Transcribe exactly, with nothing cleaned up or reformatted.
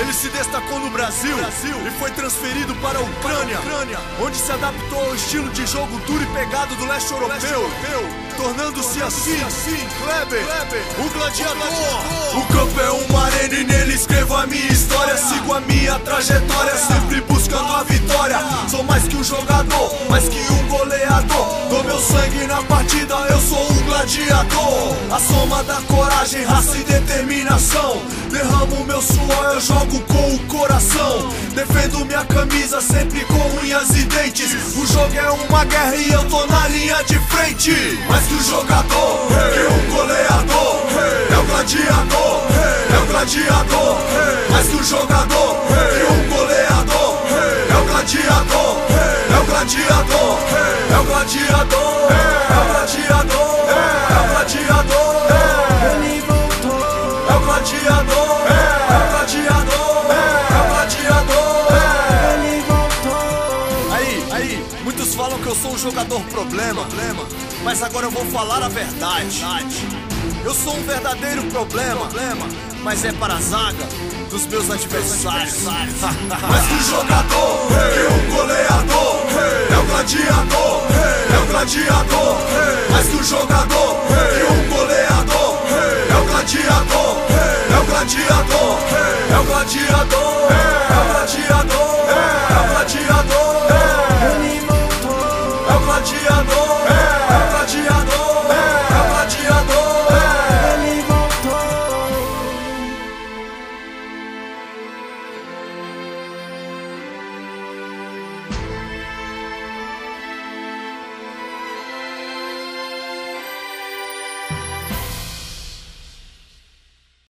Ele se destacou no Brasil, Brasil e foi transferido para a Ucrânia, Ucrânia, onde se adaptou ao estilo de jogo duro e pegado do leste europeu, leste europeu tornando-se assim, assim, Kleber, Kleber, o gladiador. O campo é uma arena e nele escrevo a minha história. Sigo a minha trajetória, sempre buscando a vitória. Sou mais que um jogador, mais que um goleador. Dou meu sangue na partida, eu sou um gladiador. A soma da coragem, raça e determinação. Derramo meu suor, eu jogo com o coração. Defendo minha camisa sempre com unhas e dentes. O jogo é uma guerra e eu tô na linha de frente. Mais que um jogador, que um goleador. É o gladiador, é o gladiador. Mais que um jogador, que um goleador. É o gladiador, é o gladiador. É o gladiador, é o gladiador. É o gladiador, ele voltou. É o gladiador, é o gladiador. É o gladiador, ele voltou. Aí, aí, muitos falam que eu sou um jogador problema, problema. Mas agora eu vou falar a verdade. Eu sou um verdadeiro problema, problema, mas é para a zaga dos meus adversários. Mais que um jogador, que um goleador. É o gladiador, é o gladiador. Mais que um jogador, que um goleador. É o gladiador, é o gladiador. É o gladiador.